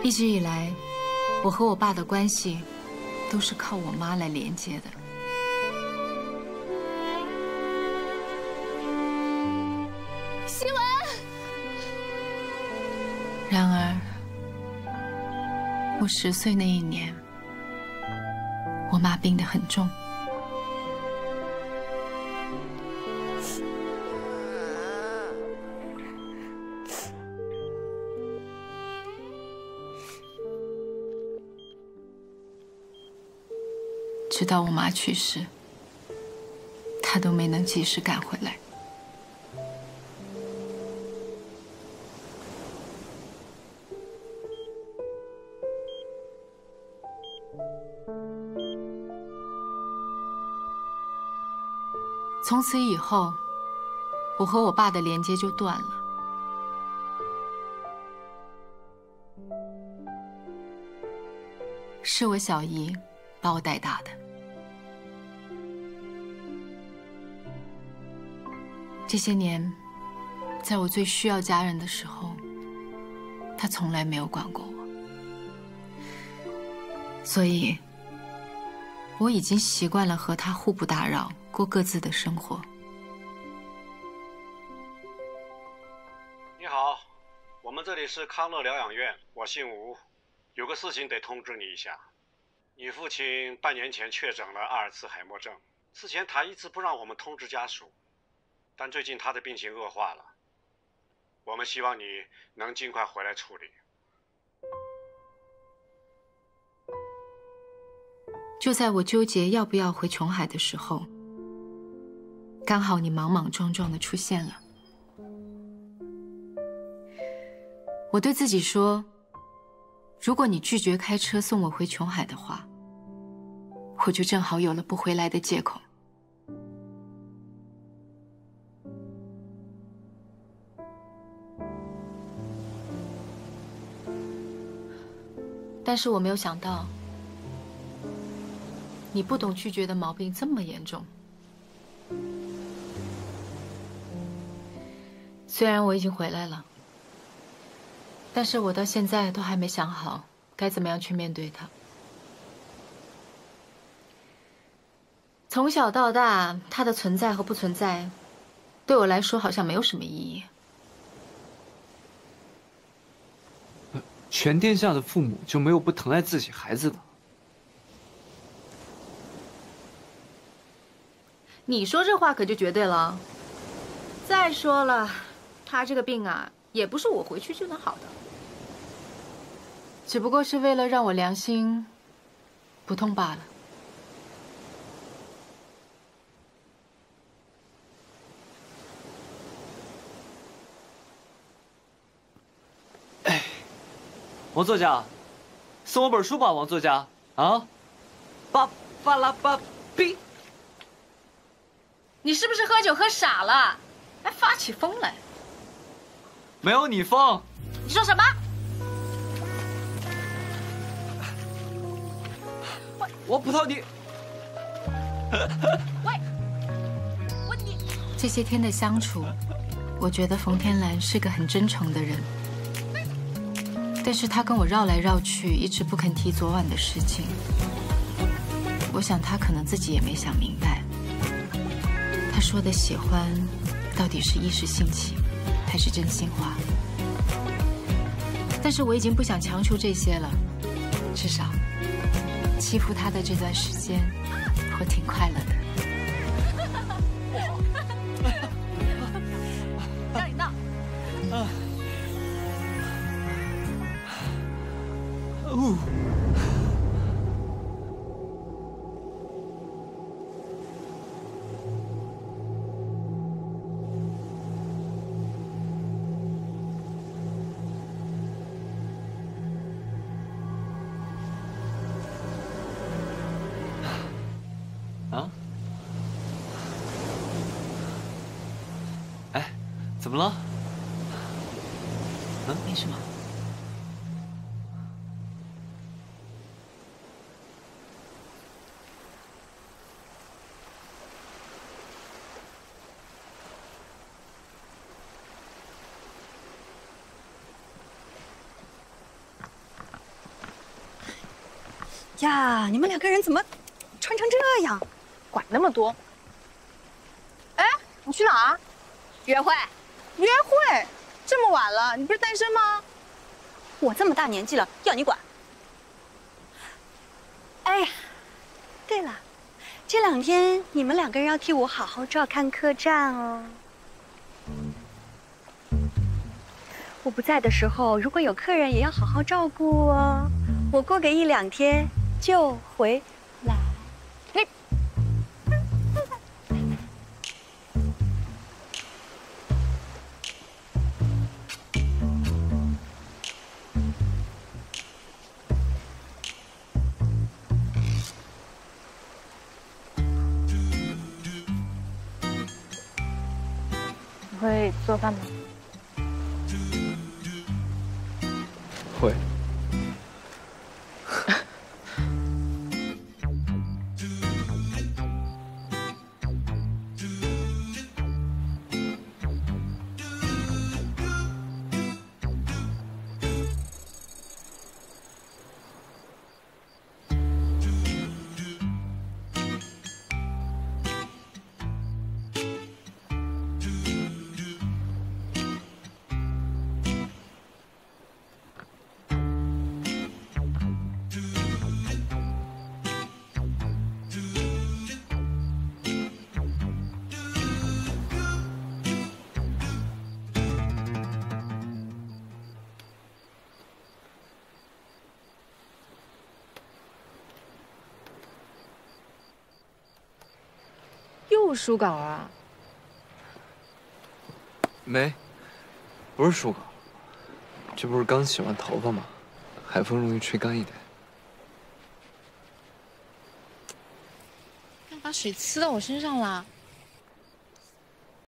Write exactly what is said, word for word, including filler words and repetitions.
一直以来，我和我爸的关系都是靠我妈来连接的。 希文。 然而，我十岁那一年，我妈病得很重。 直到我妈去世，她都没能及时赶回来。从此以后，我和我爸的连接就断了。是我小姨把我带大的。 这些年，在我最需要家人的时候，他从来没有管过我，所以我已经习惯了和他互不打扰，过各自的生活。 你好，我们这里是康乐疗养院，我姓吴，有个事情得通知你一下。你父亲半年前确诊了阿尔茨海默症，之前他一直不让我们通知家属。 但最近他的病情恶化了，我们希望你能尽快回来处理。 就在我纠结要不要回琼海的时候，刚好你莽莽撞撞的出现了。我对自己说，如果你拒绝开车送我回琼海的话，我就正好有了不回来的借口。 但是我没有想到，你不懂拒绝的毛病这么严重。虽然我已经回来了，但是我到现在都还没想好该怎么样去面对它。从小到大，它的存在和不存在，对我来说好像没有什么意义。 全天下的父母就没有不疼爱自己孩子的。 你说这话可就绝对了。再说了，他这个病啊，也不是我回去就能好的，只不过是为了让我良心不痛罢了。 哎。 王作家，送我本书吧，王作家啊！巴巴拉巴哔！ 你是不是喝酒喝傻了，还发起疯来？ 没有你疯！ 你说什么？ 我我葡萄你。 喂，我你。这些天的相处，我觉得冯天兰是个很真诚的人。 但是他跟我绕来绕去，一直不肯提昨晚的事情。我想他可能自己也没想明白，他说的喜欢，到底是一时兴起，还是真心话？但是我已经不想强求这些了，至少欺负他的这段时间，我挺快乐的。 让你闹。 哦。啊？哎，怎么了？嗯， 没什么。 呀，你们两个人怎么穿成这样？ 管那么多。哎，你去哪儿？ 约会？ 约会？这么晚了，你不是单身吗？ 我这么大年纪了，要你管？哎呀，对了，这两天你们两个人要替我好好照看客栈哦。我不在的时候，如果有客人，也要好好照顾哦。我过个一两天就回来。 你。你会做饭吗？ 会。 又书稿啊？ 没，不是书稿，这不是刚洗完头发吗？海风容易吹干一点。 把水呲到我身上了。